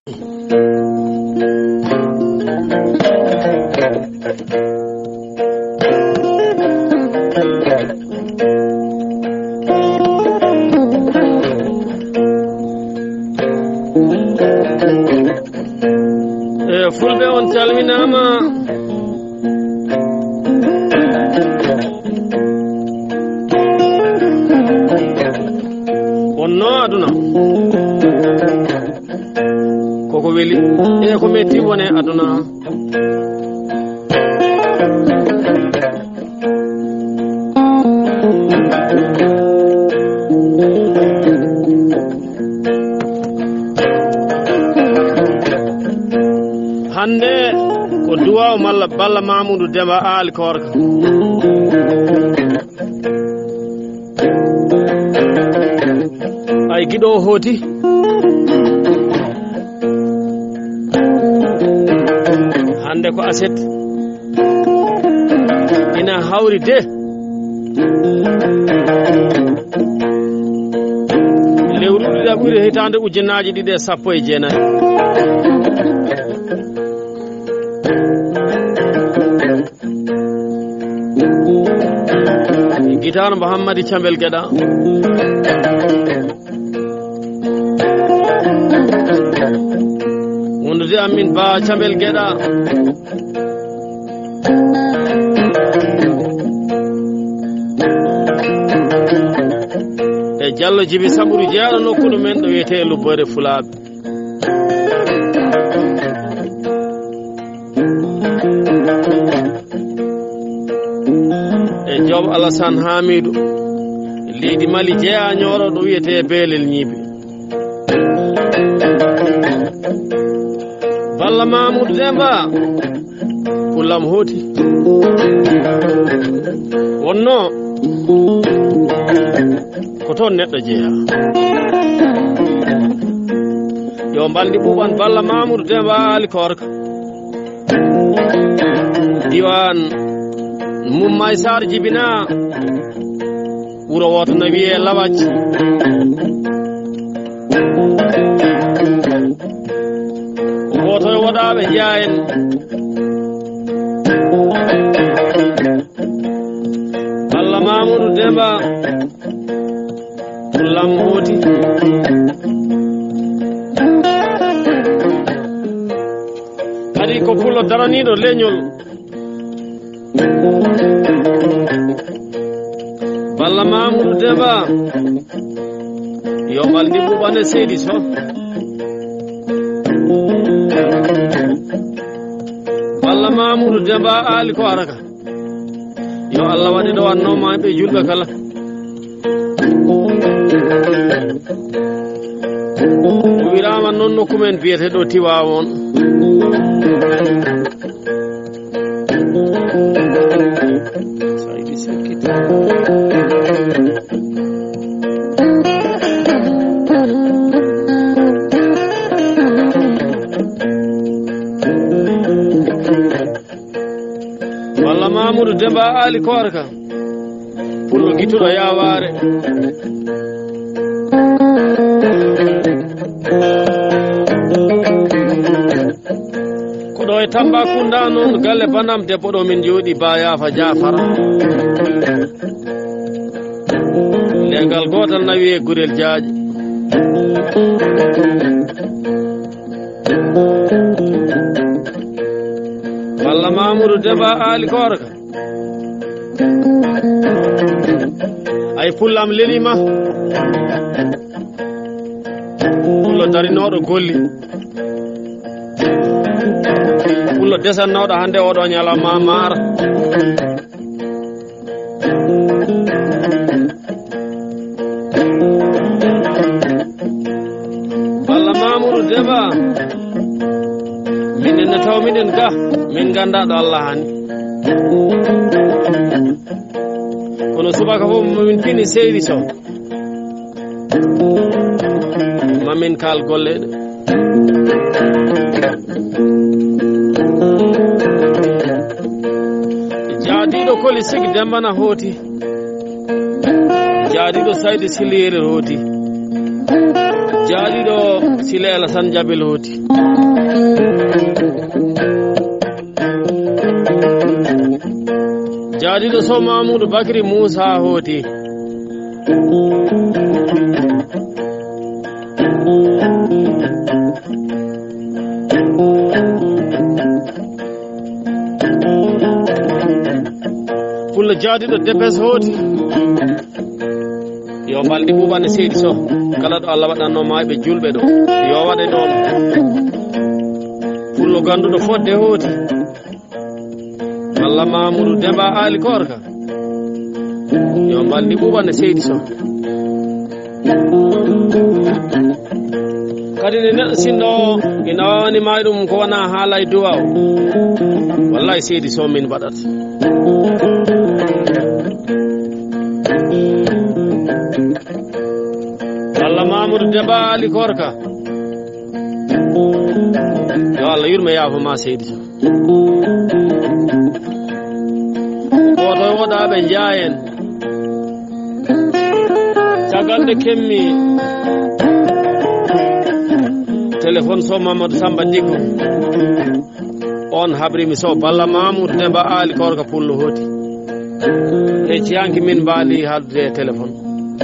fulɓe on calminama wonno aduna koko weli e ko metti wone aduna hande ko duwaw malla balla Mamoudou Demba Ali Korka ay giɗo hooti hande ko aset ina hawri de lewru ɗiɗa ɓuri hitande ujunnaji 2019 guitar Mouhammadi Cambel Gueɗa wondude amin Ba Cambel Gueɗa e Diallo Djibi Saɓuru jeeɗo nokkuɗo men ɗo wiyete Lubbore Fulaɓe e Job Alassane Hamidou leydi Mali jeeya ñooro ɗo wiyete Belel Ñiiɓe balla Mamoudou Demba kullam hooti wonno ko toon neɗɗo jeeya yo mbaldi ɓuuɓan balla Mamoudou Demba Ali Korka diwan Mummay Sar jibina wuro woto no wiye Lawacci woto e woɗaɓe jeeyen balla Mamoudou Demba kullam hooti kadi ko pullo daraniɗo leñol balla Mamoudou Demba yo baldi ɓuɓane seydi so balla Mamoudou Demba Ali ko araka yo Allah waɗi ɗo wannoma ɓe julɓe kala wirama noon nokkumen biyete ɗo Tiwawon balla Mamoudou Demba Ali Korka pullo gittuɗo yaware koɗo e Tambacounda noon galle banam debbo ɗo min jooɗi Ba Yafa Jafara legal gotal nawi e Gurel Diaƴe balla Mamoudou Demba Ali Korka ay pullam lelima pullo darinoɗo golli pullo desannoɗo hande oɗo ñalawma maara balla Mamoudou Demba minen ne taw miɗen ga min gandaɗo Allah hani kono subaka fof mamin fini seydi so mamin kal golleɗe jaadiɗo Koli Sigi Dembana hooti jaadiɗo Saydi Siliyere hooti jaaliɗo Sile Alassane Jabel hooti jaaliɗo Sow Mamoudou Bakary Moussa hooti Pullo jaadiɗo Debes hooti yo balɗe ɓuuɓane seydi Sow kala ɗo Allah waɗanno mayɓe julɓe ɗo yo waɗe ɗon Pullo ganduɗo Fodde hooti Balla Mamoudou Demba Ali Korka yo balɗe ɓuuɓane seydi Sow kadi ne neɗɗo sinno ina wawani may ɗum ko wona haala e duwa o wallahi seydi Sow min mbaɗata Balla Mamoudou Demba Ali Korka yo Allah yurme yaafoma seydi Sow oto woɗaɓe jaayen caggal nde kemmi téléphone Sow Mamadou Samba Diggo on habrimi Sow Balla Mamoudou Demba Ali Korka Pullo hooti e ciyanki min mbaali haaldude e téléphone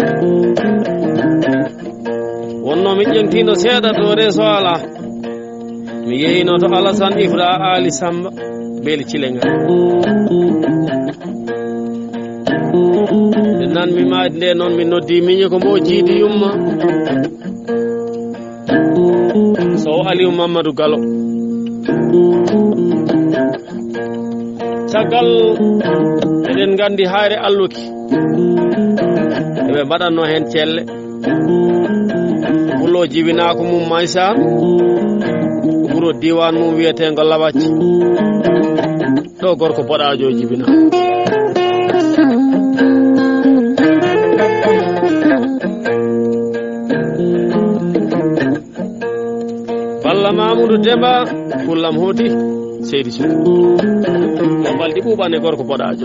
wonno mi ƴentino seeɗa to reso ala mi yeyino to Alassane Ibra Ali Samba beeli cilengal nde nan mi maadi nde noon mi noddi miñi ko mbo jiidi yumma Sow Aliou Mamadou Gallo caggal eɗen gandi hayre alluki eɓe mbaɗanno hen celle Pullo jibinako mum Maysa wuro diwan mum wiyetego Labacci ɗo gorko boɗajo jibina Balla Mamoudou Demba Pullam hooti seydi Sow o balɗi ɓuuɓane gorko boɗajo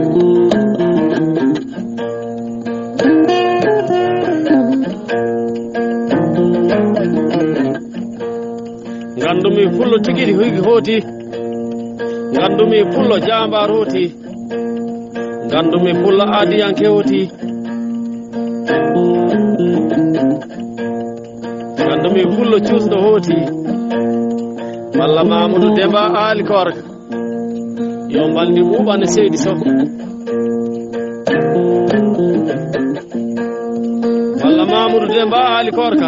gandumi Pullo tigui hooti gandumi Pullo Jambar hooti gandumi Pullo Adiyanke hooti gandumi Pullo Cuusɗo hooti Balla Mamoudou Demba Ali Korka yo balɗi ɓuuɓane seydi Sow Balla Mamoudou Demba Ali Korka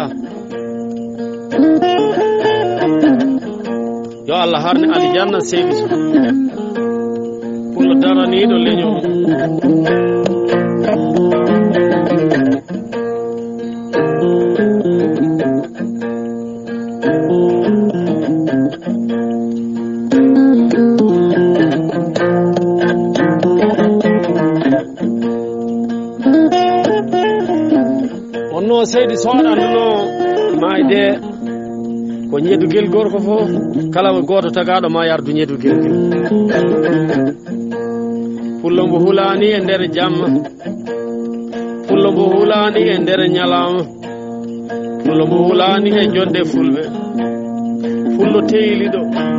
yo Allah harne aljanna seydi Sow Pullo daraniɗo leño wonno seydi Sow anduno mayde ko ñeddugel gorko fof kala goto tagaɗo ma yardu ñeddugel Pullo mbo hulani e nder jamma Pullo mbo hulani e nder ñalama Pullo mbo hulani e jonde fulɓe Pullo teyliɗo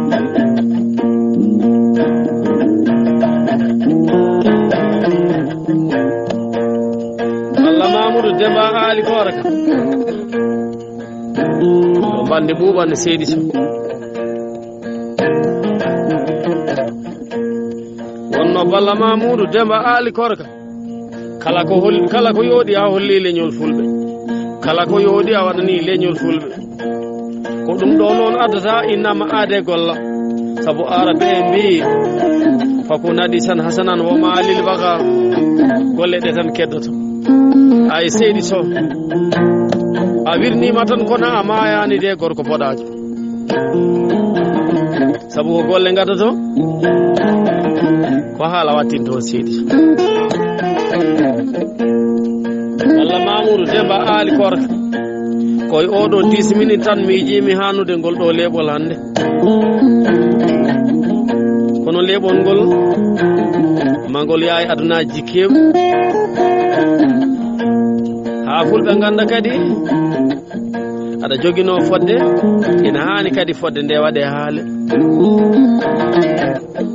Balla Mamoudou Demba Ali Korka o bande ɓuuɓane seydi Sow wonno Balla Mamoudou Demba Ali Korka kala ko yooɗi a holli leñol fulɓe kala ko yooɗi a waɗani leñol fulɓe ko ɗum ɗo noon addata innama aade golla saabu arabe en mbi fako nadisan hasanan wo malil baga golle ɗe tan keddoto ay seydi Sow a wirnima tan kono a mayani de gorko boɗajo saabu ko golle gaddoto ko haala wattinto seydi Balla Mamoudou Demba Ali Korka koye oɗo 10 minutes tan mi jimi hanude ngol ɗo leɓol hande kono leɓol ngol magol yaay adunaji kewɗi ha fulɓe ganda kadi aɗa jogino fodde ina hani kadi fodde nde waɗe haale